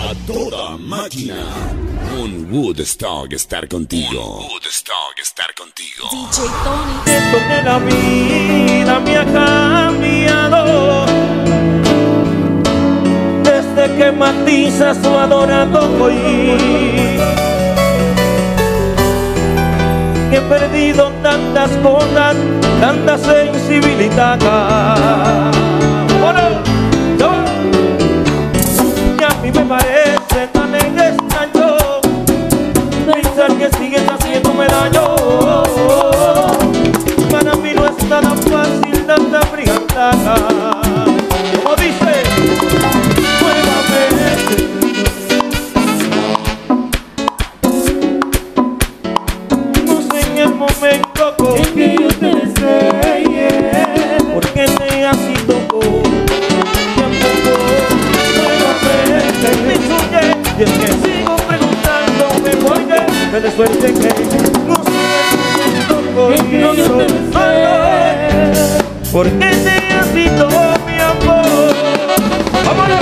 A toda máquina. Un Woodstock estar contigo. Un Woodstock estar contigo. DJ Tony. Siento que la vida me ha cambiado desde que matiza su adorado hoy. He perdido tantas cosas, tanta sensibilidad. Y a mí me parece tan extraño pensar que sigues haciéndome daño. Para mí no es nada fácil tanta frialdad. Como dice, nuevamente. No sé en el momento con que yo te desee, porque te has ido tampoco nuevamente me insuye. Y es que sigo preguntándome por qué me de suerte que no sé en el momento con que yo te desee, porque te has ido mi amor. ¡Vámonos!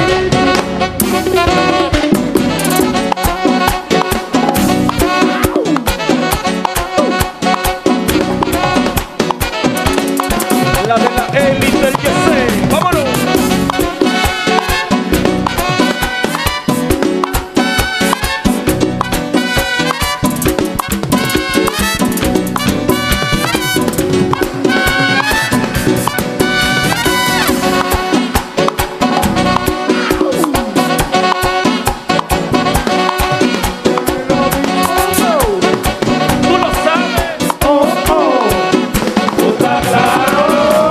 La de la élite del Yesé, vámonos. Tú lo sabes, tú estás claro.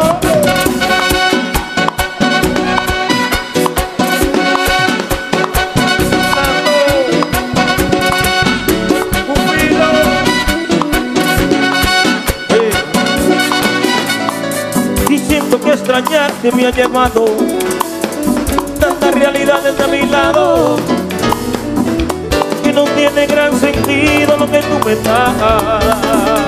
Y siento que extrañarte me ha llevado tantas realidades a mi lado que no tiene gran sentido lo que tú me das.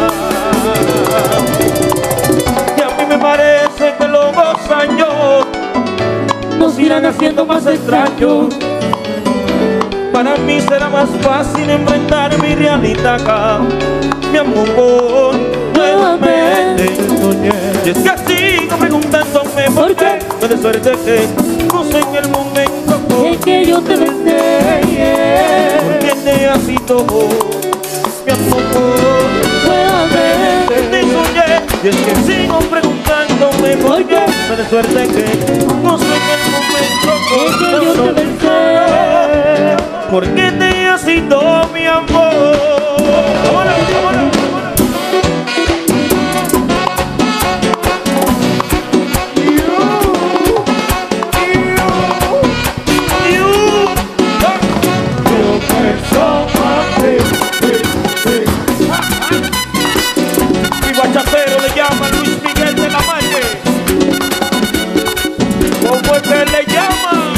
Y a mí me parece que los años nos irán haciendo más extraños. Para mí será más fácil enfrentar mi realidad, mi amor, nuevamente. Y es que sigo preguntándome por qué me de suerte que no sé en el momento con que yo te desee, porque te has ido mi amor, nuevamente te soñé. Y es que sigo preguntándome por qué me de suerte que no sé en el momento con que yo te desee, porque te has ido mi amor. ¡Vámonos, vámonos! Mi bachacero le llama Luis Miguel de la Margue. ¿Cómo es que le llama?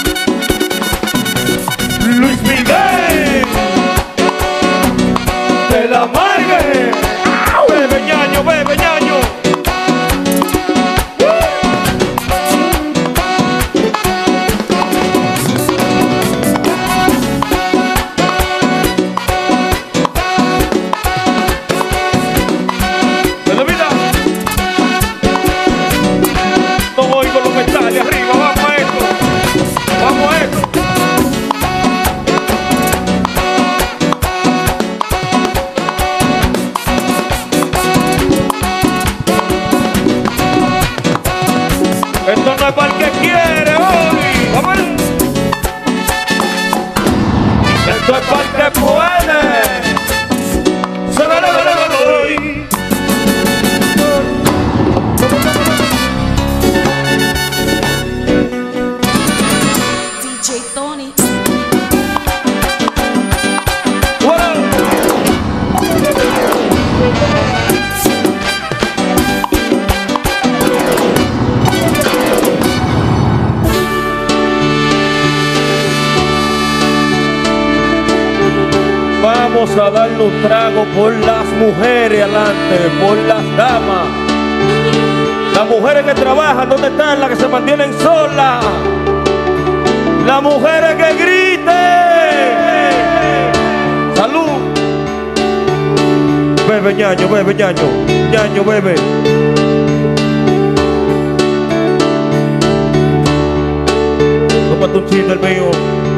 Luis Miguel de la Margue. Bebe ñaño, bebe ñaño. Esto no es para el que quiere hoy. ¡Vamos! Esto es para el que puede. Se lo doy. DJ Tony. Vamos a darle un trago por las mujeres adelante, por las damas. Las mujeres que trabajan, ¿dónde están? Las que se mantienen solas. Las mujeres que griten. bebe, ñaño, bebe, ñaño. Ñaño, bebe. Tómate un chin del mío.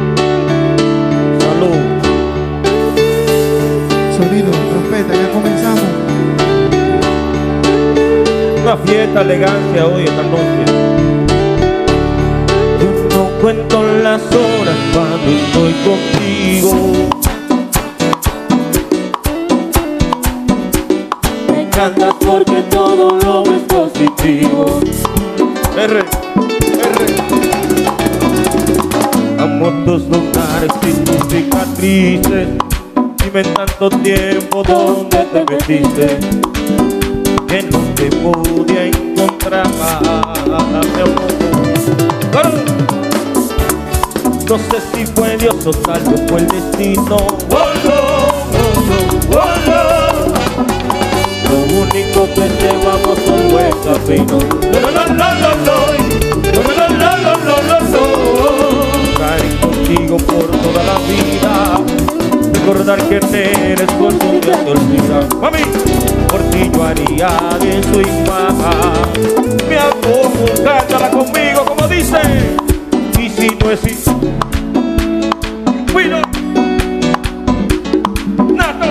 Salud. Sonido, trompeta, ya comenzamos. Una fiesta, elegancia hoy, esta noche. Yo no cuento las horas cuando estoy contigo. Me encantas porque todo lo ves positivo. R. Amo tus lugares y tus cicatrices. Dime en tanto tiempo dónde te metiste, que no te pude encontrar, mi amor. No sé si fue Dios o tal vez fue el destino. Lo único que llevamos son buen camino. Estar contigo por toda la vida, recordar que eres por tu que te olvida. Mami, por ti yo haría en su imagen. Mi amor, cántala conmigo como dice. Y si no existe, cuido. Nato.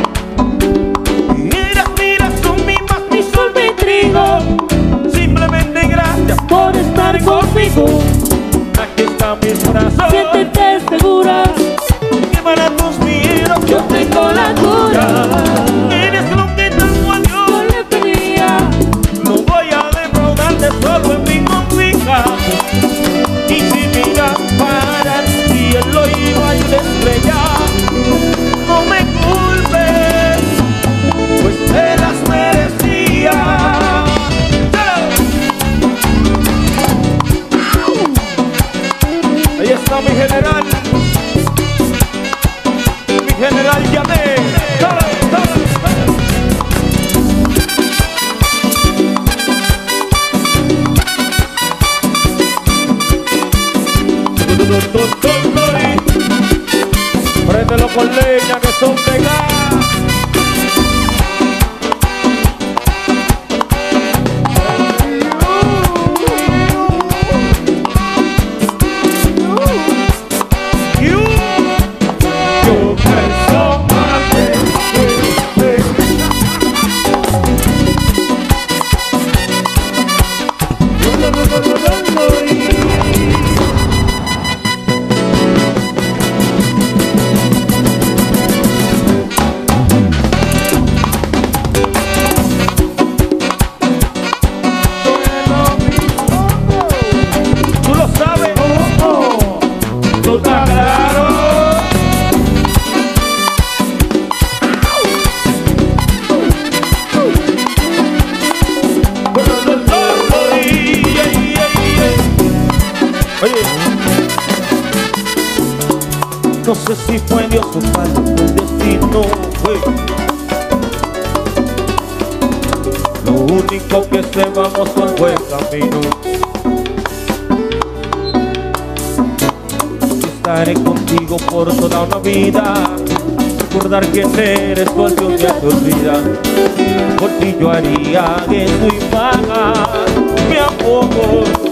Mira, son mi paz, mi sol, mi trigo. Simplemente gracias por estar conmigo. Aquí están mis brazos. Siéntete segura, Que para tus miedos yo tengo la cura. eres lo que tanto a Dios Yo le pedía, no voy a defraudarte solo en mi confianza. Y si miras para el cielo y no hay una estrella, no me culpes, pues te las merecía. Ahí está mi general Yané. Préndelo con leña que son pegadas. Yo pienso más de ti. Tú lo sabes, tú estás claro. Oye, no sé si fue Dios o tal vez fue el destino. Lo único que sé, vamos por buen camino. Estaré contigo por toda una vida, recordar quién eres porque un día te olvida. Por ti yo haría en tu imagen, mi amor.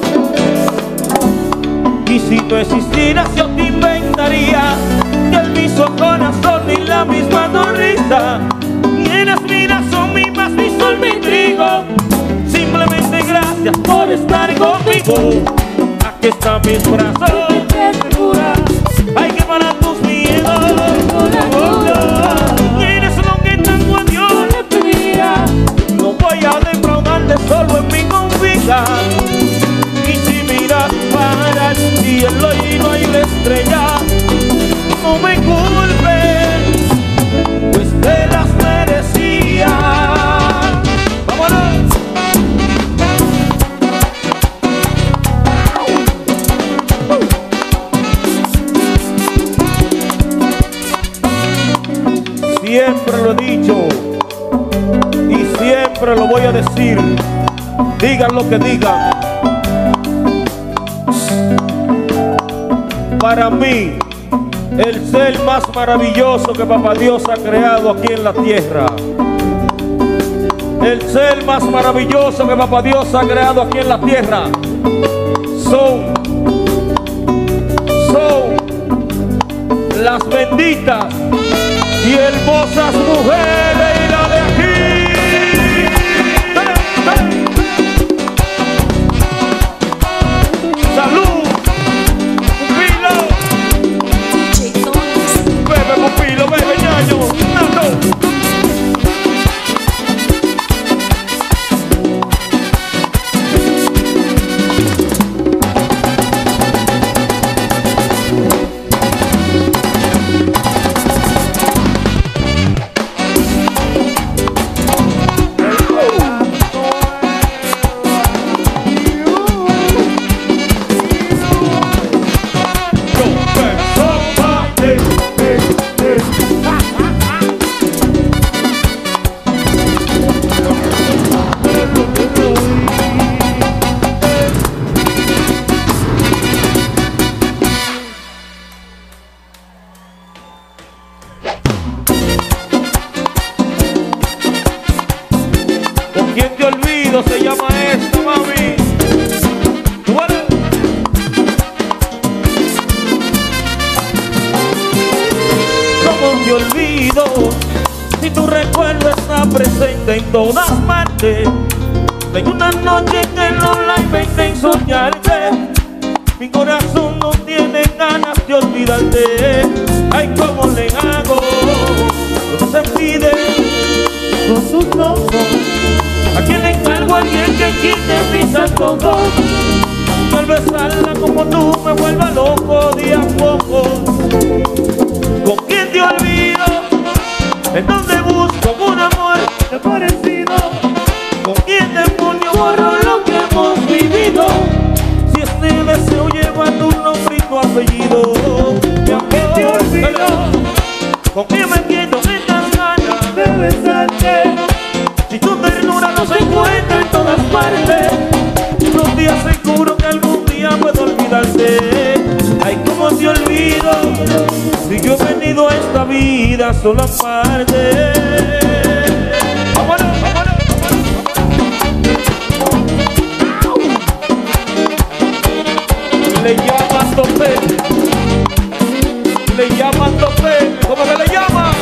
Y si no existieras yo te inventaría el mismo corazón y la misma sonrisa. Y eres mi razón, mi paz, mi sol, mi trigo. Simplemente gracias por estar conmigo. Aquí están mis brazos. siéntete segura, Hay que parar tus miedos. tengo la cura. Y eres lo que tanto a Dios Yo le pedía, no voy a defraudarte solo en mi confianza. Y si miras para el cielo y no hay una estrella, no me culpes, pues te las merecía. ¡Vámonos! Siempre lo he dicho y siempre lo voy a decir, digan lo que digan. Para mí, el ser más maravilloso que Papá Dios ha creado aquí en la tierra el ser más maravilloso que Papá Dios ha creado aquí en la tierra. Son las benditas y hermosas mujeres y la de aquí. Salud, Pupilo. Bebe, Pupilo, bebe, ñaño. No. ¿Quién te olvido? Se llama esto, mami. Bueno. ¿Cómo te olvido? Si tu recuerdo está presente en todas partes. Tengo una noche que no la inventé en soñarte. Mi corazón no tiene ganas de olvidarte. Ay, ¿cómo le hago? No se pide con tus ojos. ¿A quién le encargo a alguien que quite mis antojos? Al besarla como tú me vuelva loco de a poco. ¿Con quién te olvido? ¿En dónde busco un amor parecido? ¿Con quién demonio borro lo que hemos vivido? Si este deseo lleva tu nombre y tu apellido. ¿Con quién te olvido? ¿Con quién me quedo estas ganas de besarte? Si tu ternura no se encuentra en todas partes, no te aseguro que algún día puedo olvidarte. Ay, ¿cómo te olvido? Si yo he venido a esta vida solo a amarte. ¡Vámonos, vámonos! Le llaman Topel. Le llaman Topel. ¿Cómo que le llaman?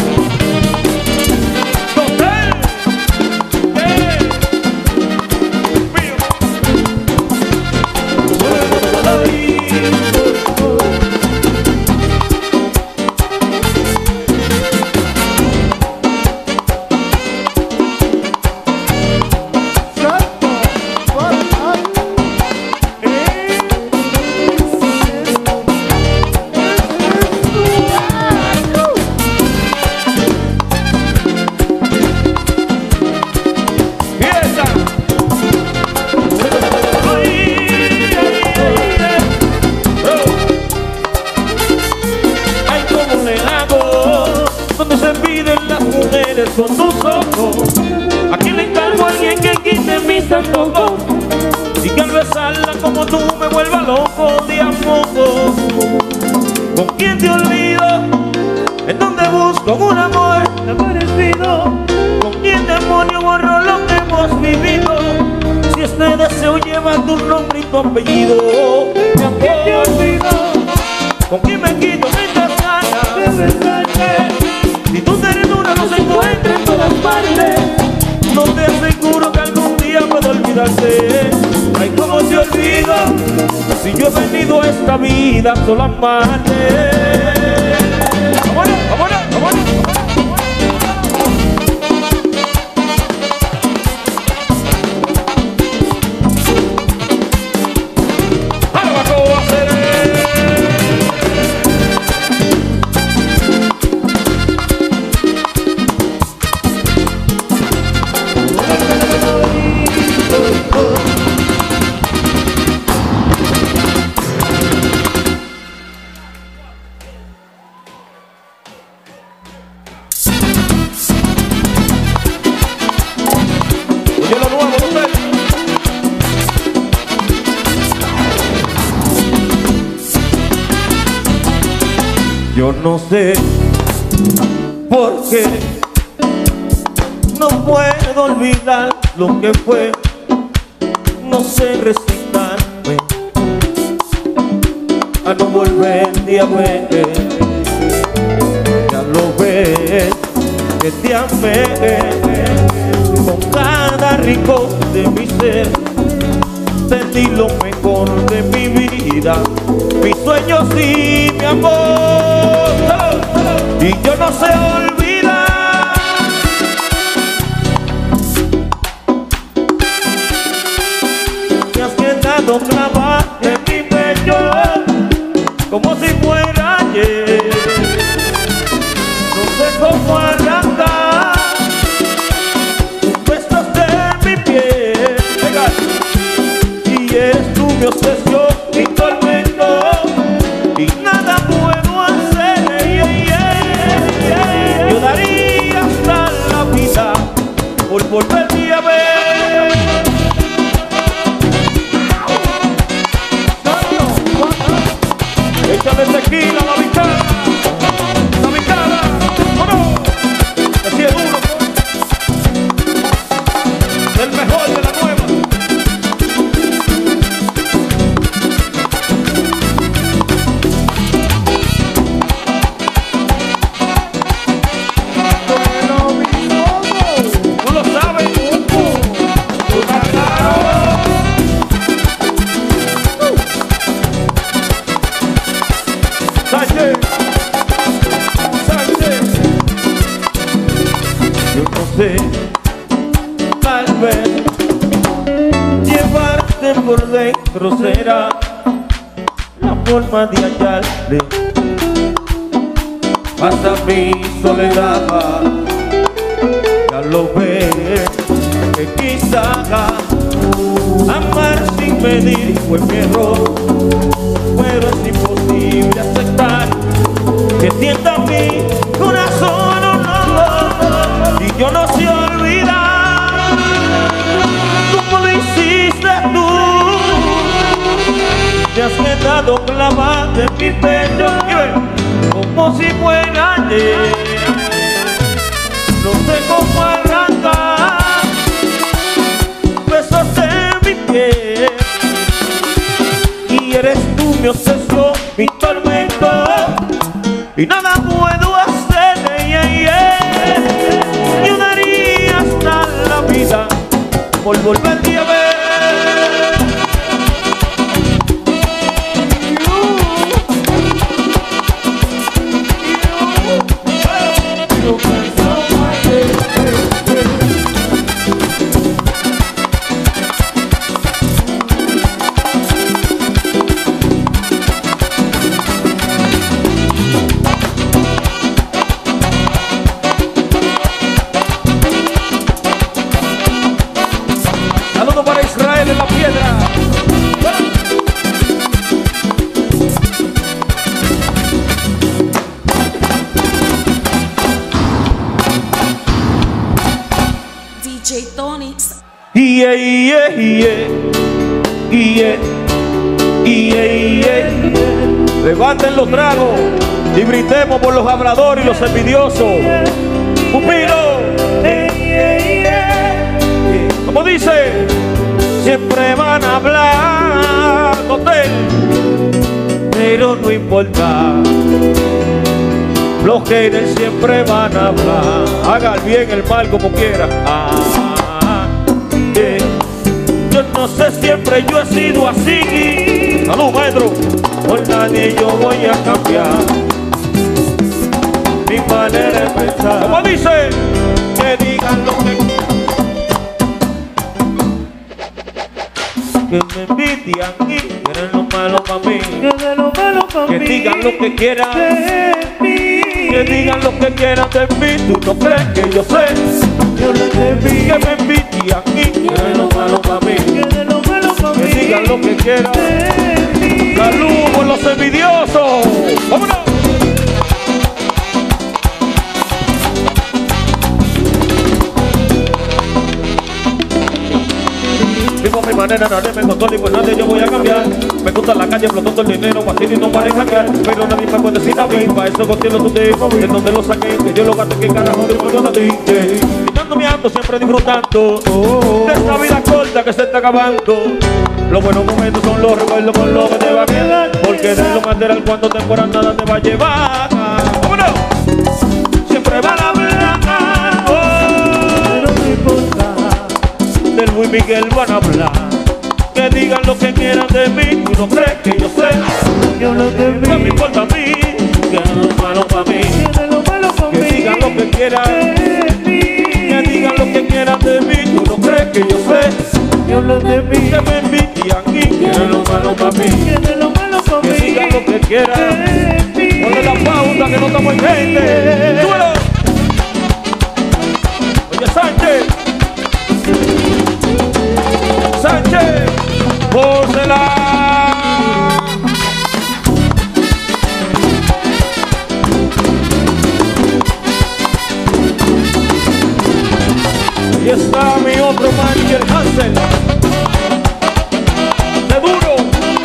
Con tus ojos, ¿a quién le encargo a alguien que quite mis antojos? Y que al besarla como tú me vuelva loco de a poco. ¿Con quién te olvido? ¿En dónde busco un amor parecido? ¿Con quién demonio borro lo que hemos vivido? Si este deseo lleva tu nombre y tu apellido. ¿Con quién te olvido? ¿Con quién me quito estas ganas de besarte? Si tu ternura no se encuentra en todas partes, no te aseguro que algún día puedo olvidarte. Ay, ¿cómo te olvido? Si yo he venido a esta vida solo a amarte. ¡Vámonos, vámonos, vámonos! Yo no sé por qué no puedo olvidar lo que fue, no sé resignarme a no volverte a ver. Ya lo ves que te amé con cada rincón de mi ser. Te di lo mejor de mi vida, mis sueños y mi amor. Y yo no sé olvidar me has quedado clavada en mi pecho como si fuera ayer. No sé cómo arrancar tus besos de mi piel. Venga. Y eres tú mi obsesión, mi tormento, y nada puedo hacer. Yo daría hasta la vida por volverte a ver. Échame tequila a la bicada, ¿o no? Así es duro, el mejor de la nueva. Tú lo sabes. Sánchez, yo no sé, tal vez llevarte por dentro será la forma de hallarle pasa mi soledad. Ya lo ves que quizá amar sin medir fue mi error, pero es imposible aceptar que sienta mi corazón, y yo no sé olvidar como lo hiciste tú. Me has quedado clavada en mi pecho como si fuera ayer. No sé cómo arrancar besos de mi piel. Y eres tú mi obsesión, mi tormento, y nada puedo hacer. Yo daría hasta la vida por volverte a ver. Saludos para Israel en la piedra. DJ Tonix. Yeah, yeah, yeah. Yeah, yeah, yeah. Levanten los tragos y brindemos por los habladores y los envidiosos. Pupilo. Como dice, siempre van a hablar, hotel, pero no importa. Los haters siempre van a hablar. Haga el bien, el mal, como quiera. Yo no sé, siempre yo he sido así. Salud, maestro. Por nadie yo voy a cambiar mi manera de pensar. Como dice, que digan lo que me envidian y quieren lo malo para mí. Que digan lo que quieran de mí. Que digan lo que quieran de mí. Tú no crees que yo sé. Yo les debí que me envidian y quieren lo malo para mí. Que digan lo que quieran de mí. Salud por los envidiosos. ¡Vámonos! Vivo a mi manera, nadie me controla y por nadie yo voy a cambiar. Me gusta la calle, explotando el dinero, fácil y no para hackear. Pero nadie me puede decir a mí, para eso contiene tu tipo. De donde lo saqué, que yo lo gasto, que carajo de por a ti. Quitándome a bailando, siempre disfrutando de esta vida corta que se está acabando. Los buenos momentos son los recuerdos con los que te va a quedar, porque de lo material cuando te fuera nada te va a llevar. ¡Vámonos! Siempre van a hablar, pero no importa. Del Luis Miguel van a hablar, que digan lo que quieran de mí. Tú no crees que yo sé, yo lo que vi. No me importa a mí, que no es malo para mí. Que digan lo que quieran de mí, que digan lo que quieran de mí. Tú no crees que yo sé, yo lo de mí. Que me envidian y quieren lo malo para mí. Que digan lo que quieran. Ponle la pausa que no estamos en gente. ¡Súbelo! Oye, Sánchez. Sánchez, pórsela. Y está mi otro manager, Hansel. ¡De duro!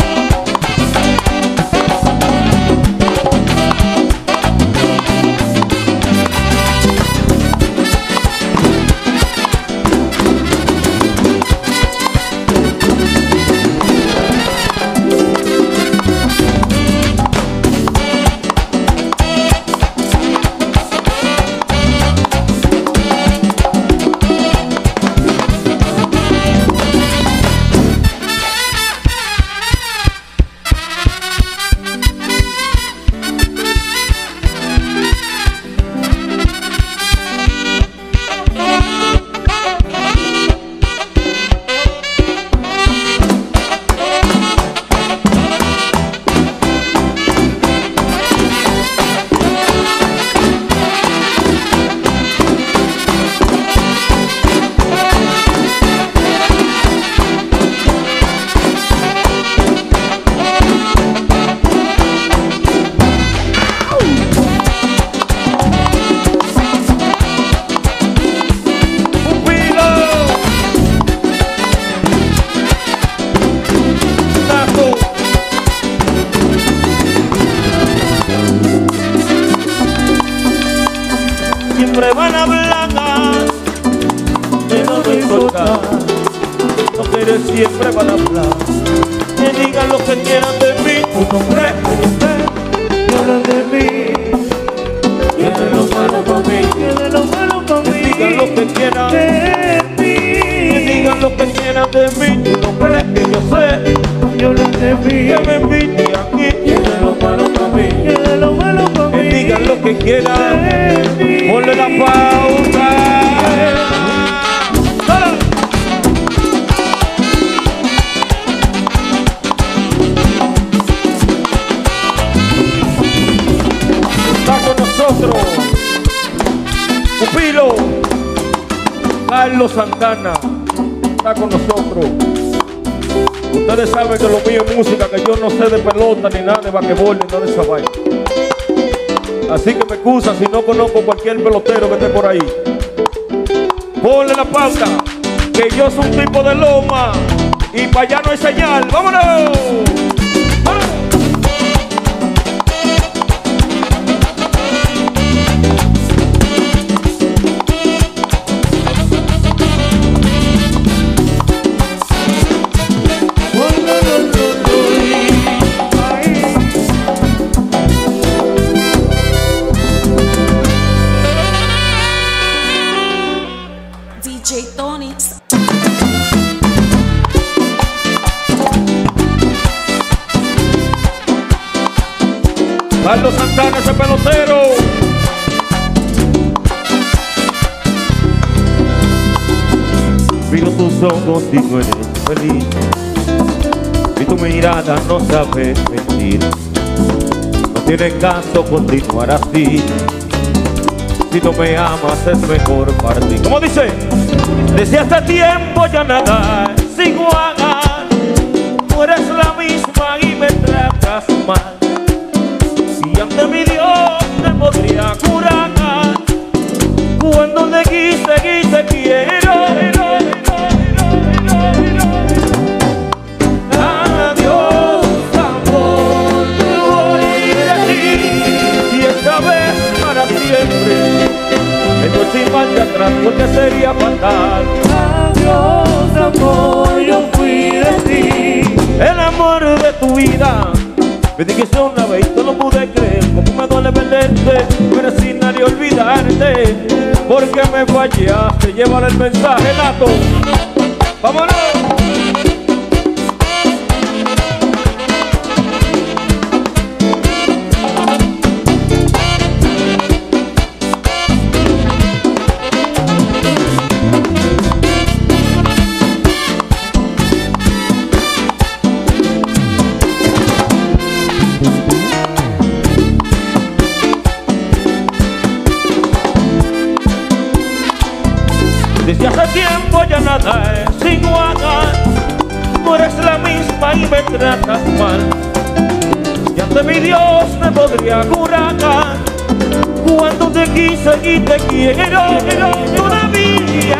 Siempre van a hablar, pero no importa. Lo que eres siempre van a hablar, que digan lo que quieran de mí. Tu nombre, yo lo de mí. Quieren lo malo para mí, quieren lo malo para mí. Que digan lo que quieran de mí, que digan lo que quieran de mí. Tu nombre que yo sé, yo lo de mí. Que me envidian aquí, quieren lo malo para mí, quieren lo malo para mí. Que digan lo que quieran. Ponle la pausa. Está con nosotros Pupilo Carlos Santana. Está con nosotros. Ustedes saben que lo mío es música, que yo no sé de pelota ni nada de basquetbol ni nada de esa vaina. Así que me excusa si no conozco cualquier pelotero que esté por ahí. Ponle la pausa, que yo soy un tipo de loma y para allá no hay señal. ¡Vámonos! ¡Vámonos! DJ Tonix. Carlos Santana, ese pelotero. Miro tus ojos y no eres feliz, y tu mirada no sabe mentir. No tiene caso continuar así. Si no me amas es mejor partir. ¿Cómo dice? Desde hace tiempo ya nada es igual. Tú eres la misma y me tratas mal. Y ante mi Dios te podría curar. Cuando te quise y te quiero. Adiós, amor, me voy de ti. Y esta vez para siempre. Esto sin marcha atrás, porque sería fatal. Adiós, amor, yo fui de ti. El amor de tu vida me dijiste una vez y no lo pude creer. Como me duele perderte, pero sin nadie olvidarte. Porque me fallaste, llévale el mensaje, Nato. ¡Vámonos! Desde hace tiempo ya nada es igual. No eres la misma y me tratas mal. Y ante mi Dios me podría curar. Cuando te quise y te quiero todavía.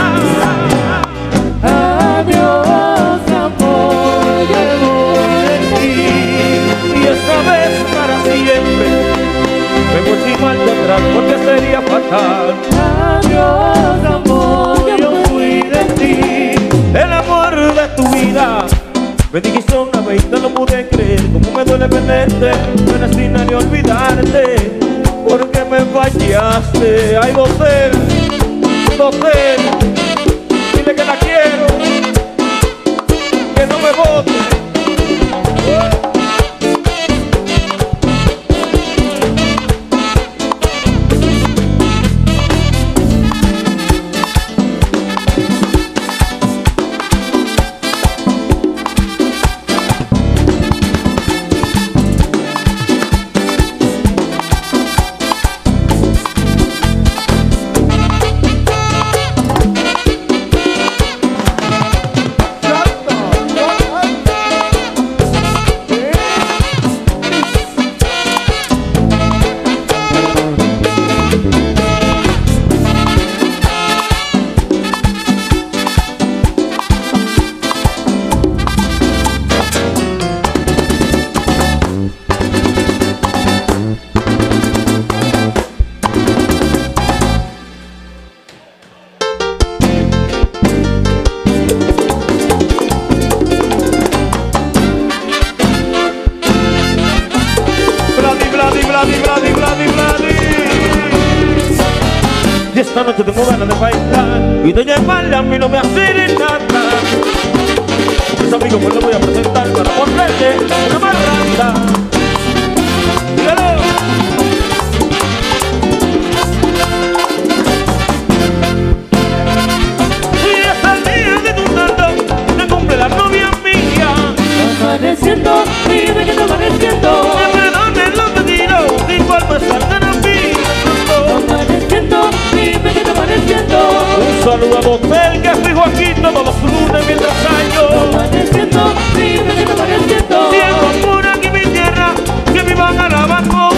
Adiós, amor, yo voy de ti. Y esta vez para siempre me voy sin marcha atrás porque sería fatal. Adiós, amor, yo fui de ti. El amor de tu vida me dijiste una vez y no lo pude creer. Como me duele perderte, no eres sin nadie olvidarte. Porque me fallaste. Ay, Docel, dile que la quiero, que no me bote. Y esta noche tengo ganas de bailar y de llevarle a mí no me hace nada. Mis amigos pues les voy a presentar para ponerle una barranda. ¡Dígalo! Y es el día de tu santo, me cumple la novia mía. Amaneciendo, dime que está amaneciendo. Que me perdone los pedidos, igual me salgan a mí. Amaneciendo, dime que está amaneciendo. Un saludo a Docel que fijo aquí todos los lunes mientras año. Amaneciendo, dime que está amaneciendo. Siento por aquí mi tierra que vivan a la Bacoa.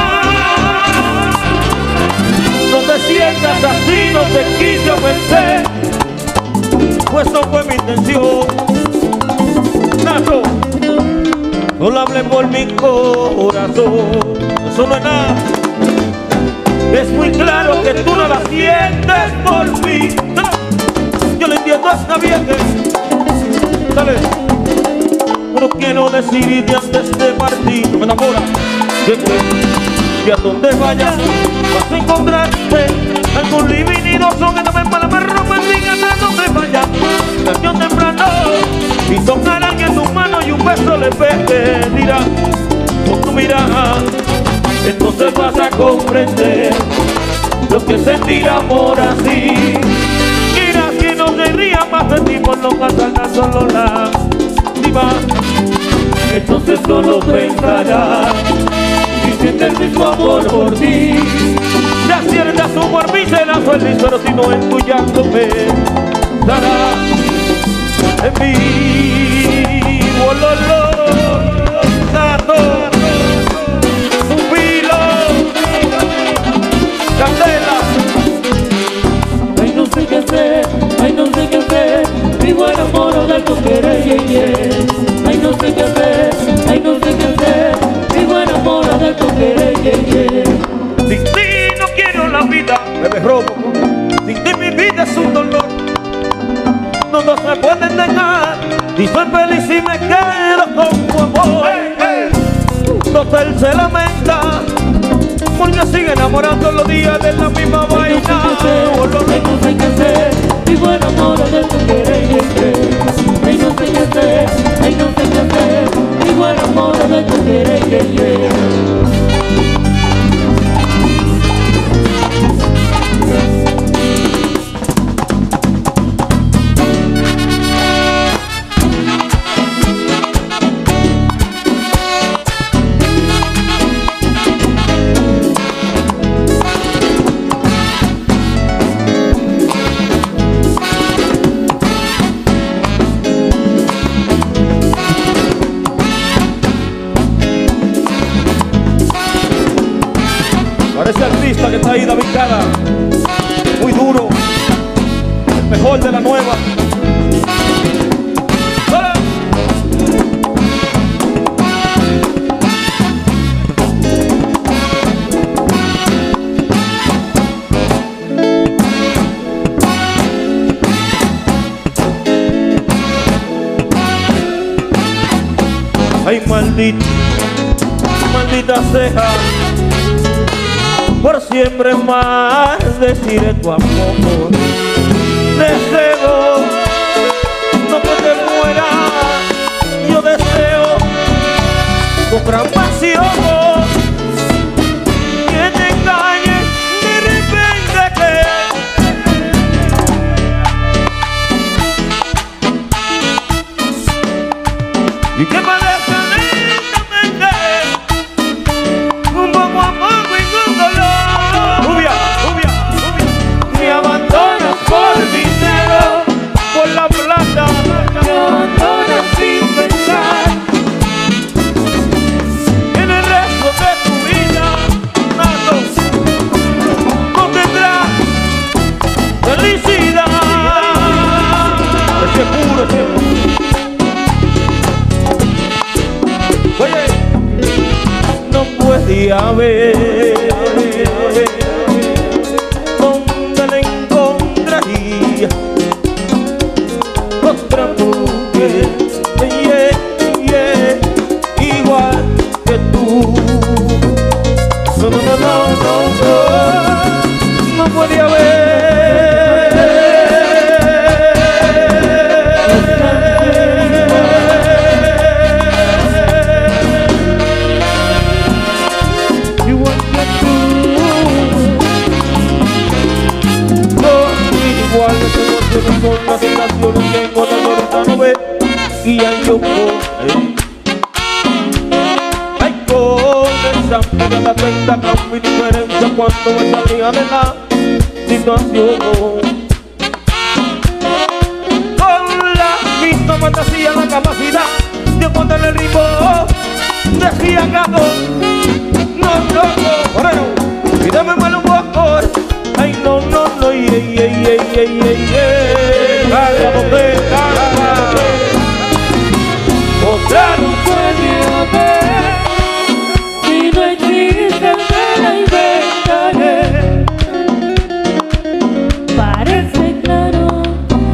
No te sientas así, no te quise ofender, pues no fue mi intención. Nato, solo hablé por mi corazón. Eso no es nada. Es muy claro que tú no la sientes por mí. Yo lo entiendo, está bien. Dale. No quiero decirte antes de partir, no me enamora. Que a donde vayas vas a encontrarte algún divinidoso que también para me rompa y diga a donde vayas. Canción temprano y tocarán en tu mano y un beso le pedirá con tu mirada. Entonces vas a comprender lo que sentir amor así. Mira que no se ría más de ti por no pasar solo la diva. Entonces solo pensarás si siente el mismo amor por ti. Ya acierta su por mí será feliz, pero si no en tu llanto me dará en vivo Candela. Ay, no sé qué hacer, ay, no sé qué hacer. Vivo enamorado de tu querer, Ay, no sé qué hacer, ay, no sé qué hacer. Vivo enamorado de tu querer, Sin ti no quiero la vida, bebé robo. Sin ti mi hasta él se lamenta, porque sigue enamorando los días de la misma vaina. Ay, no sé qué hacer, vivo enamorado de tu querer. Ay, no sé qué hacer, ay, no sé qué hacer, vivo enamorado de tu querer. Parece artista que está ahí, David Cara, muy duro, el mejor de la nueva. ¡Hola! Ay, maldita ceja, por siempre más deciré tu amor. Deseo, no que te muera, yo deseo con gran pasión que te engañe de repente y que parezca lentamente, un poco a poco y con dolor. Rubia, me abandonas por dinero, por la plata, me abandonas sin pensar en el resto de tu vida. No tendrás felicidad. Ese puro tiempo. Oye, no podía ver dónde la encontraría otra mujer, igual que tú. No podía ver. Con las estaciones que con la norte no ve y hay yo ay, con esa pena la cuenta con mi diferencia cuando me salía de la situación. Con la misma fantasía, la capacidad de ponerle el ritmo, decía gato, no, bueno, pídeme mal un poco. Ay, no, carga, otra No puede haber, si no existe me la inventaré. Parece claro,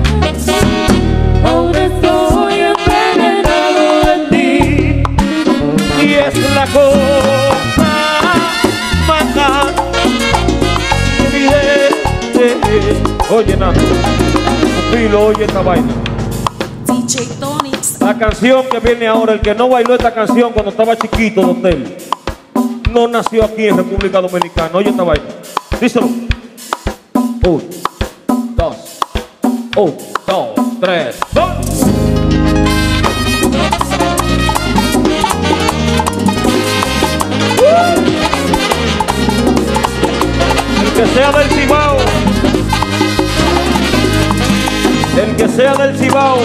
ahora estoy envenenado de ti. y es la cosa más evidente. Oye, Nato, Pilo, oye esta vaina. DJ Tonix. La canción que viene ahora, el que no bailó esta canción cuando estaba chiquito de hotel, no nació aquí en República Dominicana. Oye esta vaina. Díselo. 1, 2, 3, 2. El que sea del Cibao, el que sea del Cibao.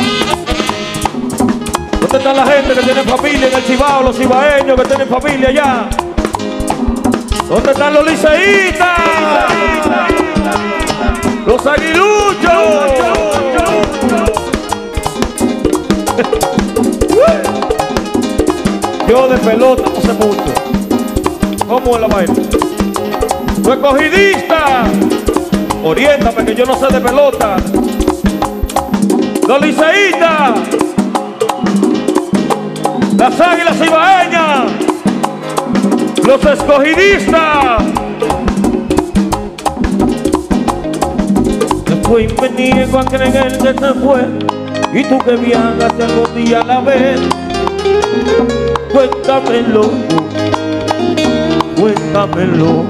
¿Dónde está la gente que tiene familia en el Cibao? Los cibaeños que tienen familia allá. ¿Dónde están los liceístas? Los aguiluchos. Yo de pelota no sé mucho. ¿Cómo es la vaina? Los escogidistas, oriéntame que yo no sé de pelota. Los liceístas, las águilas cibaeñas, Los escogidistas. Después me niego a creer que se fue. Y tú que viajas algún día a la vez. Cuéntamelo, cuéntamelo.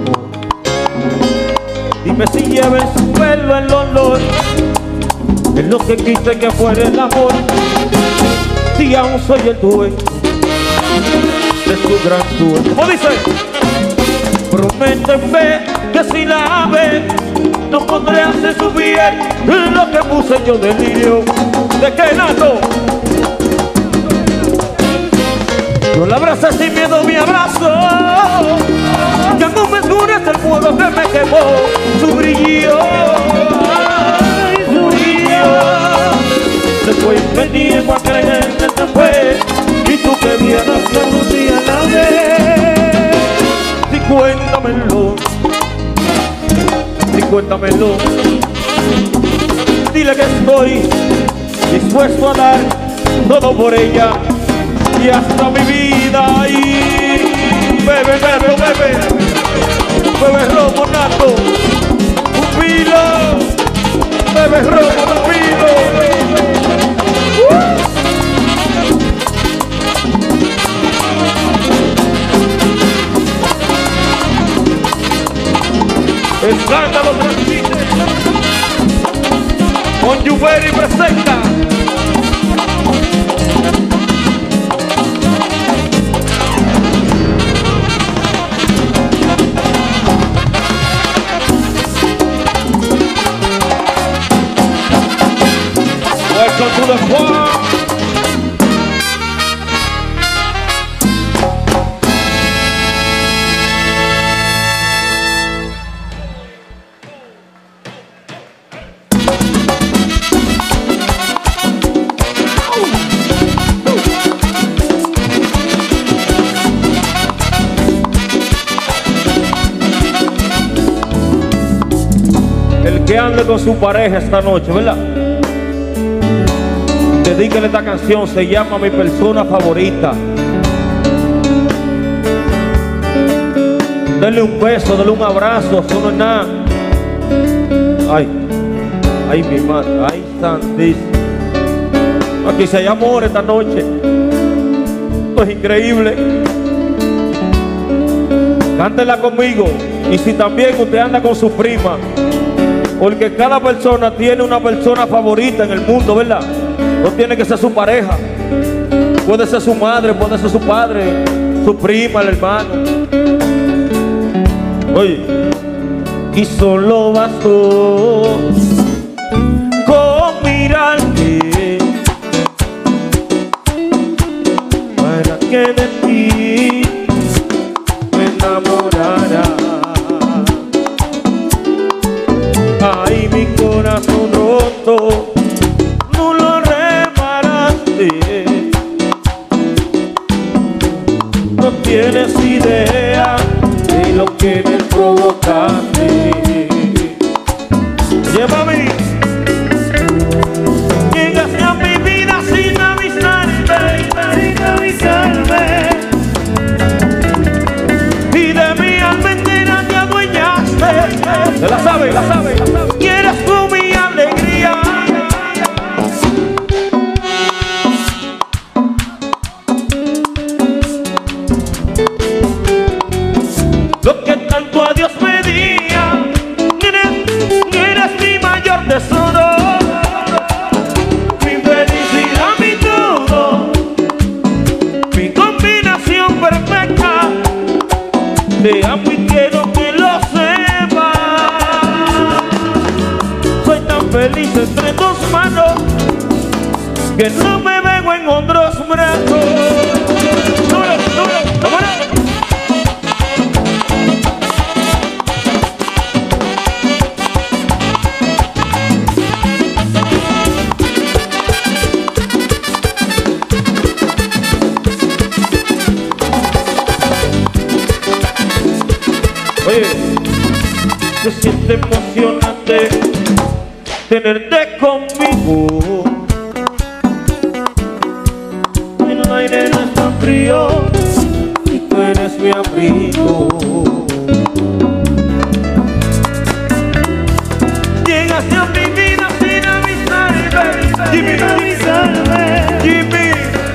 Dime si lleva en su pelo el olor. Es lo que quise que fuera el amor. Si aún soy el dueño de su gran dueño. ¿Cómo dice? Prométeme que si la ves no podré hacer su bien lo que puse yo delirio. ¿De qué nato? Yo la abracé sin miedo, mi abrazo. Ya no me escurece el fuego que me quemó. Su brillo, ay, su brillo. Después me niego a creer que se fue. Y tú que vienes que un día la vez. Sí, cuéntamelo. Sí, cuéntamelo. Dile que estoy dispuesto a dar todo por ella. Y hasta mi vida. Y bebe, bebe, bebe. Bebe romo nato. Un pilo. Bebe romo, un pilo. Escándalo transmite. Con Yuberi presenta. Welcome to the farm. El que ande con su pareja esta noche, ¿verdad? Dedíquele esta canción, se llama Mi Persona Favorita. Denle un beso, denle un abrazo, eso no es nada. Ay, ay mi madre, ay santísimo. Aquí se hay amor esta noche. Esto es increíble. Cántela conmigo. Y si también usted anda con su prima, porque cada persona tiene una persona favorita en el mundo, ¿verdad? No tiene que ser su pareja. Puede ser su madre, puede ser su padre, su prima, el hermano. Oye, y solo bastó con mirarte para que de ti me enamorara. Ay, mi corazón roto no lo reparaste. No tienes idea de lo que me provocaste. Llévame. Llegaste a mi vida sin avisarme, sin avisarme. Y de mi alma entera te adueñaste. Se la sabe, la sabe, la sabe. Y eres tú mi alegría. Lo que tanto a Dios pedía, eres mi mayor tesoro, mi felicidad, mi todo, mi combinación perfecta. Te amo y quiero que lo sepas. Soy tan feliz entre tus manos que no me veo en otros brazos. ¡Duro, duro! ¡Vámonos! Oye, se siente emocionante tenerte conmigo. El aire no es tan frío y tú eres mi abrigo. Llegaste a mi vida sin avisarme, Jimmy, Jimmy,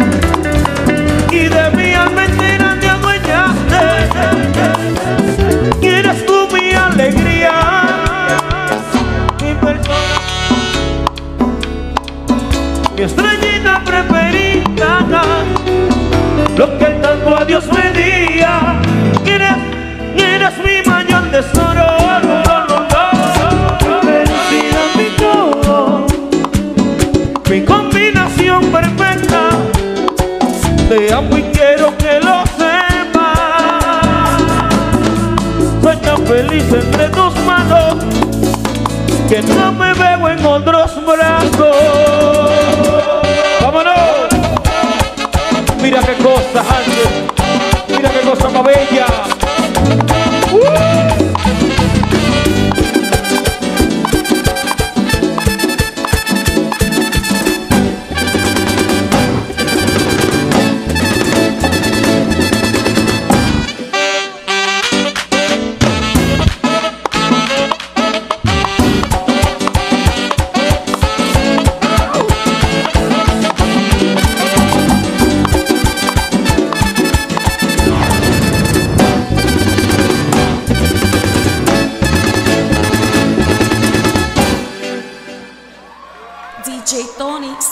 y de mi alma entera te adueñaste. Y eres tú mi alegría, mi persona, mi estrellita preferida, lo que tanto a Dios pedía. Eres mi mayor tesoro. Felicidad mi todo, mi combinación perfecta. Te amo y quiero que lo sepas. Soy tan feliz entre tus manos que no me veo en otros brazos. ¡Vámonos! Mira qué cosa, Ángel. Mira qué cosa más bella. DJ Tonix.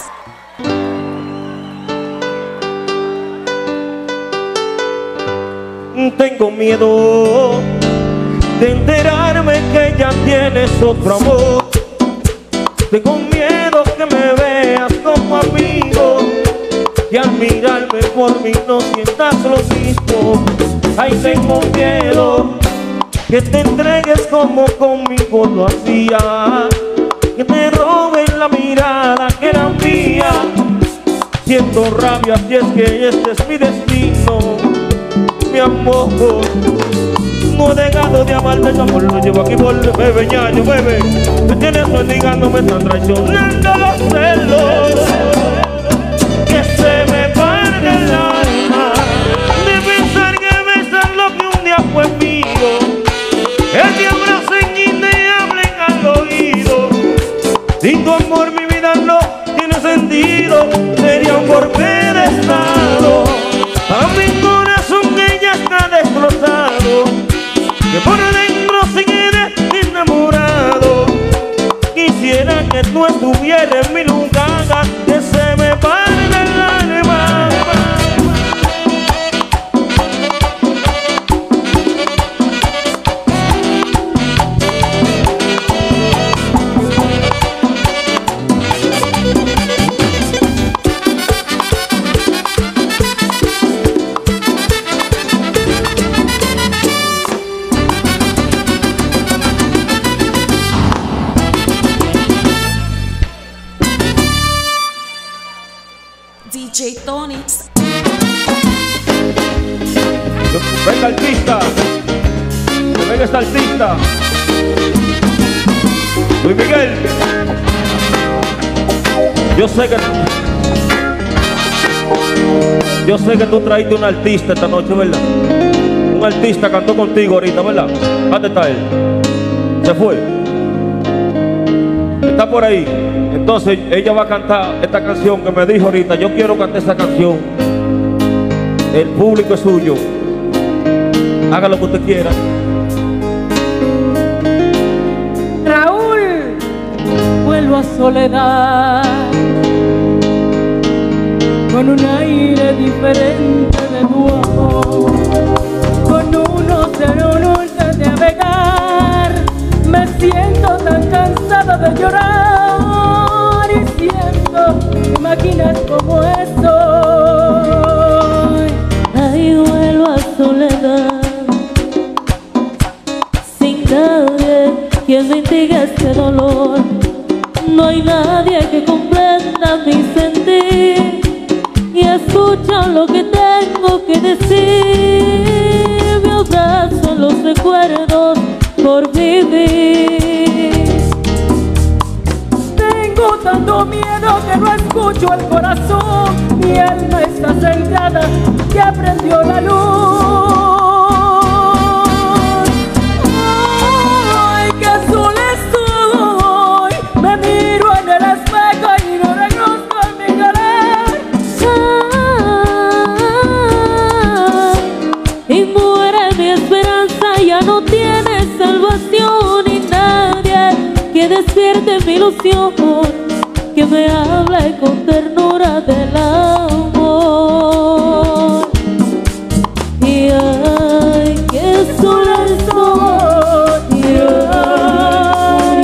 Tengo miedo de enterarme que ya tienes otro amor. Tengo miedo que me veas como amigo y al mirarme por mí no sientas lo mismo. Ay, tengo miedo que te entregues como conmigo lo hacías, que te roben la mirada que era mía. Siento rabia si es que este es mi destino, mi amor. No he dejado de amarte, tu amor lo llevo aquí por bebé, ñaño, bebé. Me tienes mendigando, me están traicionando los celos, que se me parte el alma de pensar que besas lo que un día fue mío. El que abracen y te hablen al oído. Sin tu amor mi vida no tiene sentido. Sería un golpe de estado a mi corazón que ya está destrozado, que por dentro sigue enamorado. Quisiera que tú estuvieras en mi lugar, que se me parte el alma. DJ Tonix. Venga artista, que venga esta artista. Luis Miguel, yo sé que tú trajiste un artista esta noche, ¿verdad? Un artista cantó contigo ahorita, ¿verdad? ¿Dónde está él? Se fue. Está por ahí. Entonces ella va a cantar esta canción que me dijo ahorita. Yo quiero cantar esta canción. El público es suyo. Haga lo que usted quiera. Raúl, vuelvo a Soledad con un aire diferente de tu amor, con un océano de navegar. Me siento tan cansada de llorar y siento imaginas como estoy. Ay, vuelvo a Soledad, sin nadie quien mitigue este dolor. No hay nadie que comprenda mi sentir y escucha lo que tengo que decir. Me abrazo en los recuerdos por vivir. Tengo tanto miedo que no escucho el corazón. Mi alma está cegada, que prendió la luz. despierte mi ilusión, que me hable con ternura del amor. Y ay, que sola estoy, y ay,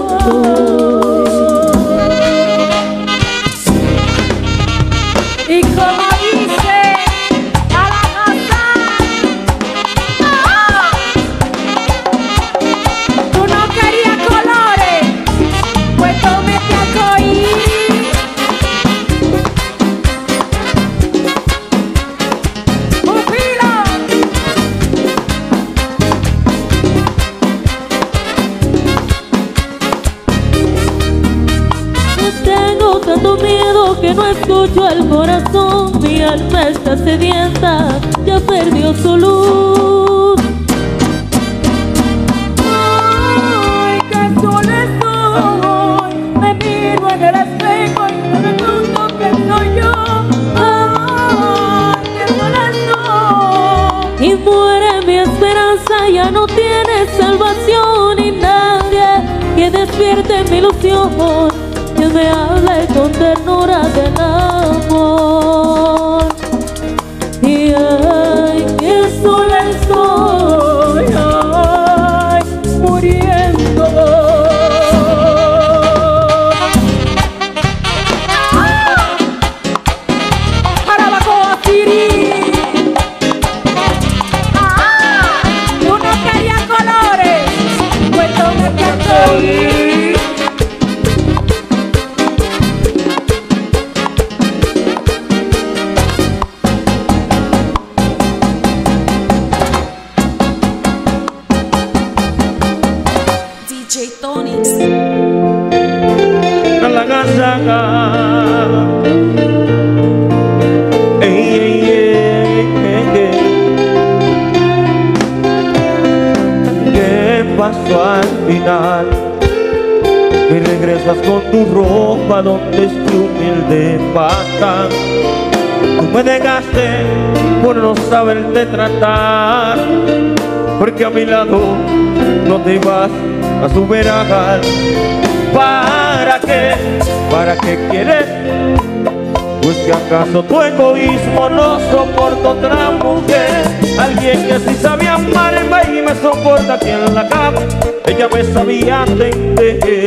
y como dice a la casa, tú no querías colores, pues tómete arcoíris. ¡Pupilo! tengo tanto miedo que no escucho el corazón. Mi alma está sedienta, ya perdió su luz. Ay, que sola estoy, me miro en el espejo y me pregunto que soy yo. Ay, que sola estoy. Y muere mi esperanza, ya no tiene salvación. Y nadie que despierte mi ilusión, que me hable con ternura del amor. Y ay, que sola estoy, Ay, muriendo. Jarabacoa City. Tú no querías colores, pues tómate arcoíris. DJ Tonix. A la casaca. Ey, ey, ey, ey, ey. ¿Qué pasó al final? Que regresas con tu ropa donde es tu humilde pata. Tú me dejaste por no saberte tratar, porque a mi lado no te vas a superar. ¿Para qué? ¿Para qué quieres? Pues que acaso tu egoísmo no soporta otra mujer. Alguien que sí sabía amarme y me soporta aquí en la cama. Ella me sabía atender.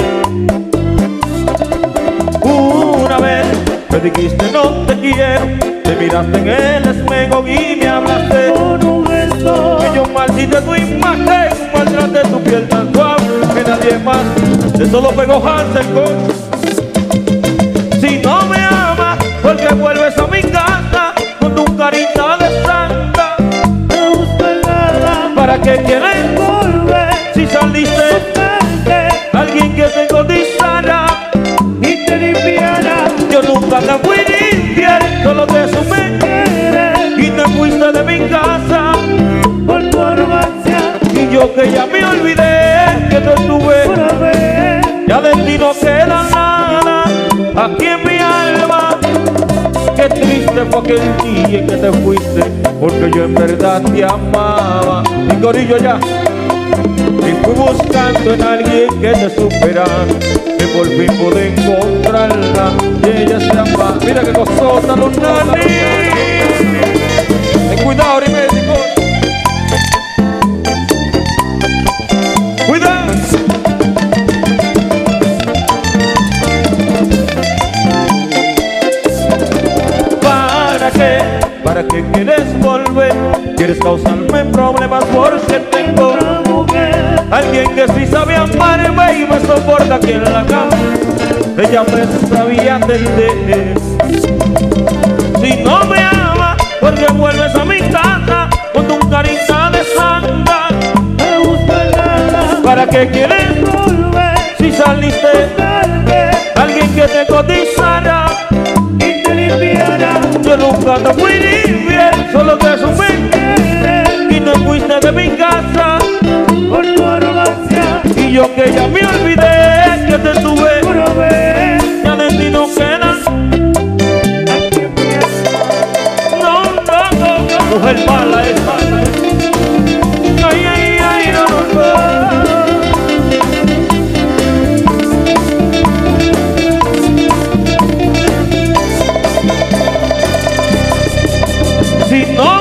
Una vez me dijiste no te quiero, te miraste en el espejo y me hablaste con un gesto. Que yo maldité tu imagen, maltraté tu piel tan suave que nadie más de solo pegó Hansel con. Si no me amas, ¿por qué vuelves a mi casa con tu carita de santa? No gusta nada. ¿Para qué quieres volver si saliste? Alguien que te cotizara y te limpiara. Yo nunca te fui infiel, solo te supe querer y te fuiste de mi casa por tu arrogancia. Y yo que ya me olvidé que te tuve una vez, ya de ti no queda nada aquí en mi alma. Qué triste fue aquel día en que te fuiste, porque yo en verdad te amaba. Mi corillo ya. Y fui buscando en alguien que te superara, que por fin pude encontrarla y ella se ama. Mira que cosota los nanis. Ten cuidado, médico. Cuidado. ¿Para qué? ¿Para qué quieres volver? ¿Quieres causarme problemas porque tengo una mujer? Alguien que sí sabe amarme y me soporta aquí en la cama. Ella me sabía atender. Si no me amas, ¿por qué vuelves a mi casa con tu carita de santa? Me gusta nada. ¿Para qué quieres volver si saliste? Alguien que te cotizara y te limpiara. Yo nunca te fui infiel, solo te supe querer y te fuiste de mi casa por tu arrogancia. Y yo que ya me olvidé que te tuve una vez, ya de ti no queda. No, no, no, no. Mujer mala es mala. Ay, ay, ay, no, no, no. Si no